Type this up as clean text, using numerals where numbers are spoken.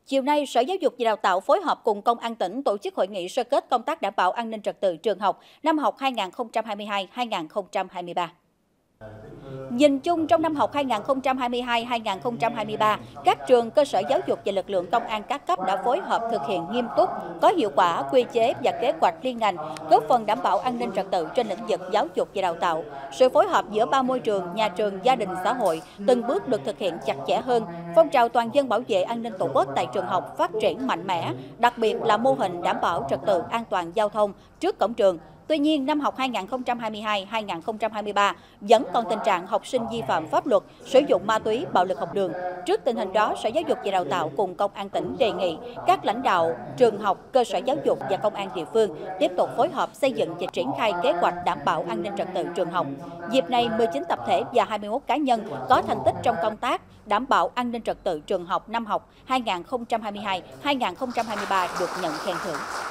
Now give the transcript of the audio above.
Chiều nay, Sở Giáo dục và Đào tạo phối hợp cùng Công an tỉnh tổ chức hội nghị sơ kết công tác đảm bảo an ninh trật tự trường học năm học 2022-2023. Nhìn chung trong năm học 2022-2023, các trường cơ sở giáo dục và lực lượng công an các cấp đã phối hợp thực hiện nghiêm túc, có hiệu quả quy chế và kế hoạch liên ngành, góp phần đảm bảo an ninh trật tự trên lĩnh vực giáo dục và đào tạo. Sự phối hợp giữa ba môi trường, nhà trường, gia đình, xã hội từng bước được thực hiện chặt chẽ hơn. Phong trào toàn dân bảo vệ an ninh Tổ quốc tại trường học phát triển mạnh mẽ, đặc biệt là mô hình đảm bảo trật tự an toàn giao thông trước cổng trường. Tuy nhiên, năm học 2022-2023 vẫn còn tình trạng học sinh vi phạm pháp luật, sử dụng ma túy, bạo lực học đường. Trước tình hình đó, Sở Giáo dục và Đào tạo cùng Công an tỉnh đề nghị các lãnh đạo, trường học, cơ sở giáo dục và công an địa phương tiếp tục phối hợp xây dựng và triển khai kế hoạch đảm bảo an ninh trật tự trường học. Dịp này, 19 tập thể và 21 cá nhân có thành tích trong công tác đảm bảo an ninh trật tự trường học năm học 2022-2023 được nhận khen thưởng.